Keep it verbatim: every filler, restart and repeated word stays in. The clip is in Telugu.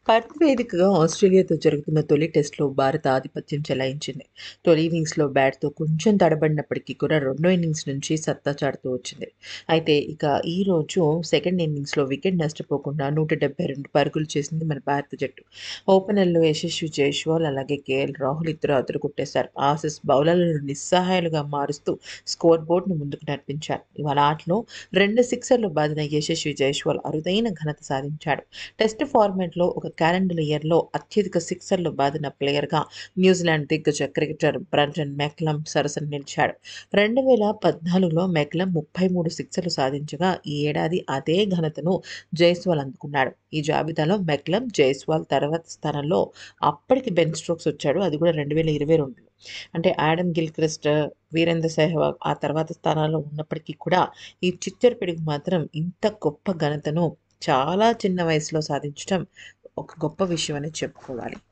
పర్త్ వేదికగా ఆస్ట్రేలియాతో జరుగుతున్న తొలి టెస్ట్‌లో భారత ఆధిపత్యం చెలాయించింది. తొలి ఇన్నింగ్స్‌లో బ్యాట్‌తో కొంచెం తడబడినప్పటికీ కూడా రెండో ఇన్నింగ్స్ నుంచి సత్తా చాటుతూ వచ్చింది. అయితే ఇక ఈరోజు సెకండ్ ఇన్నింగ్స్‌లో వికెట్ నష్టపోకుండా నూట డెబ్బై రెండు పరుగులు చేసింది మన భారత జట్టు. ఓపెనర్‌లో యశస్వి జైస్వాల్ అలాగే కేఎల్ రాహుల్ ఇద్దరు అదరగొట్టేశారు. ఆసీస్ బౌలర్లను నిస్సహాయులుగా మారుస్తూ స్కోర్ బోర్డ్‌ను ముందుకు నడిపించారు. ఇవాళ ఆటలో రెండు సిక్సర్లు బాదిన యశస్వి జైస్వాల్ అరుదైన ఘనత సాధించాడు. టెస్ట్ ఫార్మాట్‌లో ఒక క్యాలెండర్ ఇయర్‌లో అత్యధిక సిక్సర్లు బాదిన ప్లేయర్‌గా న్యూజిలాండ్ దిగ్గజ క్రికెటర్ బ్రెండన్ మెక్‌లమ్ సరసన నిలిచాడు. రెండు వేల పద్నాలుగులో మెక్‌లమ్ ముప్పై మూడు సిక్సర్లు సాధించగా ఈ ఏడాది అదే ఘనతను జైస్వాల్ అందుకున్నాడు. ఈ జాబితాలో మెక్‌లమ్, జైస్వాల్ తర్వాతి స్థానంలో అప్పటికి బెన్ స్టోక్స్ వచ్చాడు. అది కూడా రెండు వేల ఇరవై రెండులో. అంటే ఆడమ్ గిల్‌క్రిస్ట్, వీరేంద్ర సెహ్వాగ్ ఆ తర్వాత స్థానాల్లో ఉన్నప్పటికీ కూడా ఈ చిచ్చర పిడుగు మాత్రం ఇంత గొప్ప ఘనతను చాలా చిన్న వయసులో సాధించటం ఒక గొప్ప విషయం అని చెప్పుకోవాలి.